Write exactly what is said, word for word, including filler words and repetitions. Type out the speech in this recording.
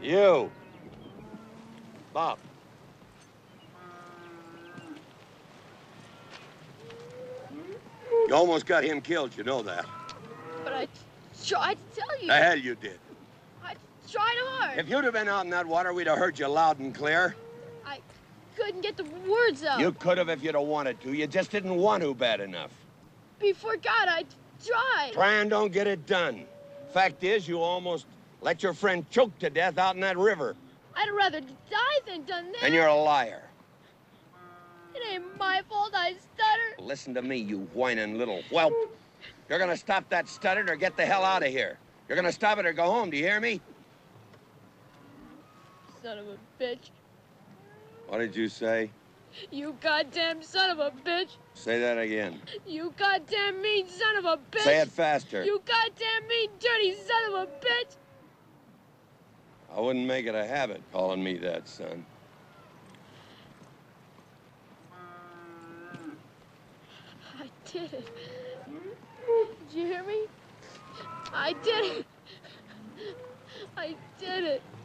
You. Bob. You almost got him killed, you know that. But I tried to tell you. The hell you did. I tried hard. If you'd have been out in that water, we'd have heard you loud and clear. I couldn't get the words out. You could have if you'd have wanted to. You just didn't want to bad enough. Before God, I tried. Try and don't get it done. Fact is, you almost let your friend choke to death out in that river. I'd rather die than done that. And you're a liar. It ain't my fault I stutter. Listen to me, you whining little whelp. You're gonna stop that stuttering or get the hell out of here. You're gonna stop it or go home, do you hear me? Son of a bitch. What did you say? You goddamn son of a bitch. Say that again. You goddamn mean son of a bitch. Say it faster. You goddamn mean dirty son of a bitch. I wouldn't make it a habit calling me that, son. I did it. Did you hear me? I did it. I did it.